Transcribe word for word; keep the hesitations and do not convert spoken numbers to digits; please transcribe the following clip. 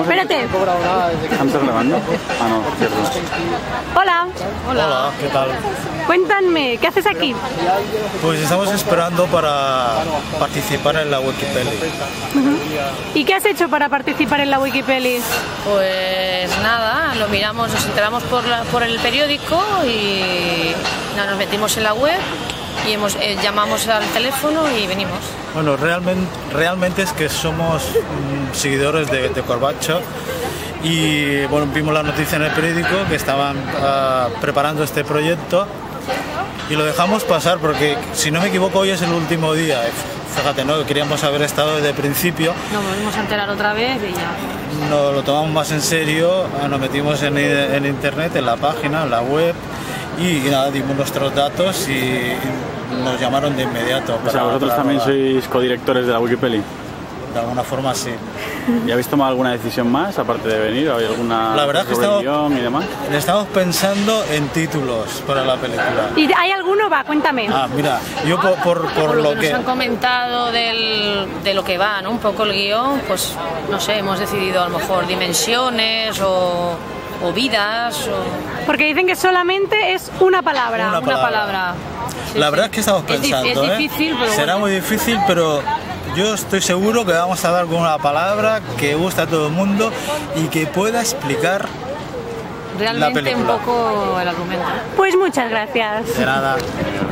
Espérate. ¿Estás grabando? Ah, no, cierto. Hola. Hola, ¿qué tal? Cuéntame, ¿qué haces aquí? Pues estamos esperando para participar en la Wikipeli. Uh-huh. ¿Y qué has hecho para participar en la Wikipeli? Pues nada, lo miramos, nos enteramos por, la, por el periódico y no, nos metimos en la web y hemos, eh, llamamos al teléfono y venimos. Bueno, realmente, realmente es que somos mm, seguidores de, de Corbacho y bueno, vimos la noticia en el periódico que estaban uh, preparando este proyecto y lo dejamos pasar porque, si no me equivoco, hoy es el último día. Fíjate, ¿no? Queríamos haber estado desde el principio. Nos volvimos a enterar otra vez y ya. Nos lo tomamos más en serio, nos metimos en, en internet, en la página, en la web y, y nada, dimos nuestros datos y nos llamaron de inmediato. O sea, vosotros también sois codirectores de la Wikipeli. De alguna forma sí. ¿Y habéis tomado alguna decisión más aparte de venir? ¿Hay alguna la verdad que estamos, y demás? estamos pensando en títulos para la película. ¿Y hay alguno? Va, cuéntame. Ah, mira, yo por, por, por, por lo, lo que que nos han comentado del, de lo que va, ¿no? Un poco el guión, pues no sé, hemos decidido a lo mejor dimensiones o, o vidas. O... Porque dicen que solamente es una palabra. Una palabra. Una palabra. Sí, la sí. verdad es que estamos pensando, es, es difícil, ¿eh? pero Será bueno. muy difícil, pero yo estoy seguro que vamos a dar con una palabra que gusta a todo el mundo y que pueda explicar realmente la película. un poco el argumento. Pues muchas gracias. De nada.